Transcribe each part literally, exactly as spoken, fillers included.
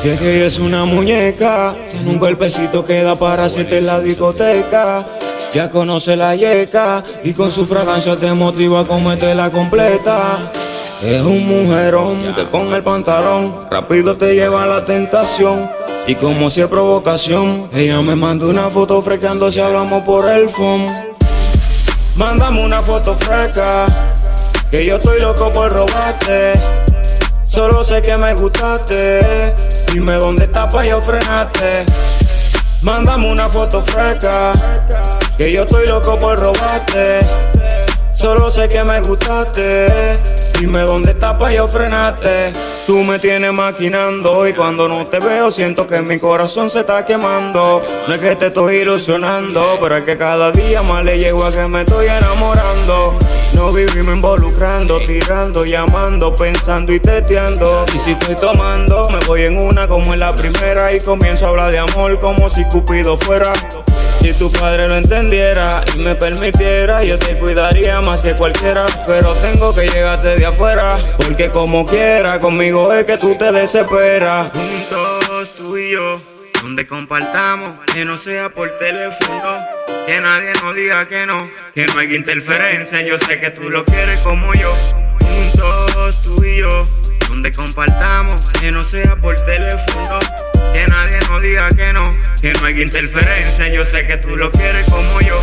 Que ella es una muñeca, tiene un golpecito que da para hacerte en la discoteca. Ya conoce la yeca y con su fragancia te motiva a cometerla completa. Es un mujerón que con el pantalón rápido te lleva a la tentación. Y como si es provocación, ella me mandó una foto frequeando si hablamos por el phone. Mándame una foto fresca, que yo estoy loco por robarte. Solo sé que me gustaste, dime dónde estás pa' yo frenarte. Mándame una foto fresca, que yo estoy loco por robarte. Solo sé que me gustaste, dime dónde estás pa' yo frenarte. Tú me tienes maquinando y cuando no te veo siento que mi corazón se está quemando. No es que te estoy ilusionando, pero es que cada día más le llego a que me estoy enamorando. No vivimos involucrando, tirando, llamando, pensando y teteando. Y si estoy tomando, me voy en una como en la primera y comienzo a hablar de amor como si Cupido fuera. Si tu padre lo entendiera y me permitiera, yo te cuidaría más que cualquiera. Pero tengo que llegarte de afuera, porque como quiera, conmigo es que tú te desesperas. Juntos tú y yo, donde compartamos, que no sea por teléfono. Que nadie nos diga que no, que no hay interferencia. Yo sé que tú lo quieres como yo. Juntos tú y yo, donde compartamos, que no sea por teléfono. Que nadie nos diga que no, que no hay interferencia. Yo sé que tú lo quieres como yo.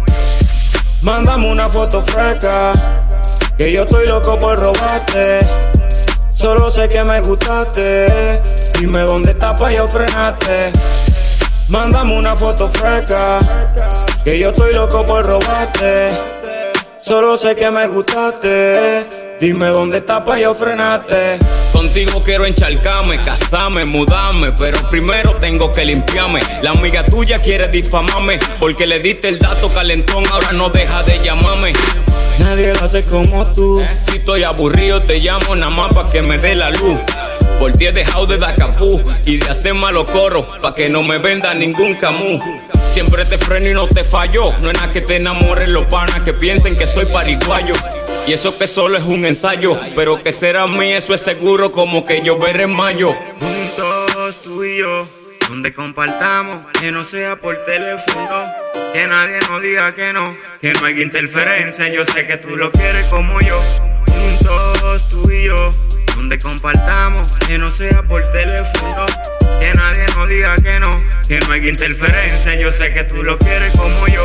Mándame una foto fresca, que yo estoy loco por robarte. Solo sé que me gustaste, dime dónde estás pa' yo frenarte. Mándame una foto fresca, que yo estoy loco por robarte. Solo sé que me gustaste, dime dónde estás pa' yo frenarte. Contigo quiero encharcarme, casarme, mudarme, pero primero tengo que limpiarme. La amiga tuya quiere difamarme, porque le diste el dato calentón, ahora no deja de llamarme. Nadie lo hace como tú. Si estoy aburrido te llamo nada más pa' que me dé la luz. Por ti he dejado de dar capú y de hacer malos coros, pa' que no me venda ningún camú. Siempre te freno y no te fallo. No es nada que te enamores los panas que piensen que soy pariguayo. Y eso que solo es un ensayo, pero que será mí eso es seguro, como que llover en mayo. Juntos tú y yo, donde compartamos, que no sea por teléfono. Que nadie nos diga que no, que no hay interferencia. Yo sé que tú lo quieres como yo. Juntos tú y yo, donde compartamos, que no sea por teléfono. Que nadie nos diga que no, que no hay interferencia. Yo sé que tú lo quieres como yo.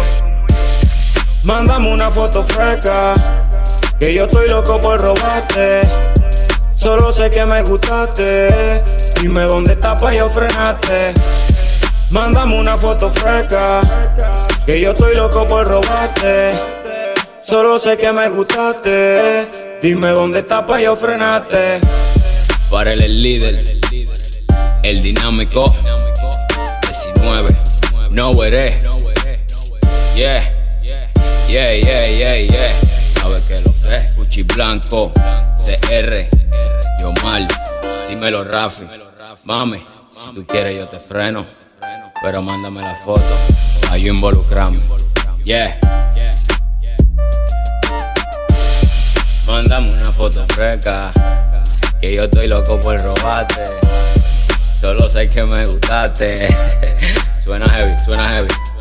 Mándame una foto fresca, que yo estoy loco por robarte. Solo sé que me gustaste, dime dónde estás pa' yo frenarte. Mándame una foto fresca, que yo estoy loco por robarte. Solo sé que me gustaste, dime dónde estás pa' yo frenarte. Farel el líder, el dinámico, diecinueve, no eres. Yeah, yeah, yeah, yeah, yeah. Sabes que lo que es Cuchi Blanco, C R, yo mal. Dímelo Rafi, mami, si tú quieres yo te freno, pero mándame la foto, pa' yo involucrarme. Yeah. Mándame una foto fresca, que yo estoy loco por robarte. Solo sé que me gustaste. Suena heavy, suena heavy.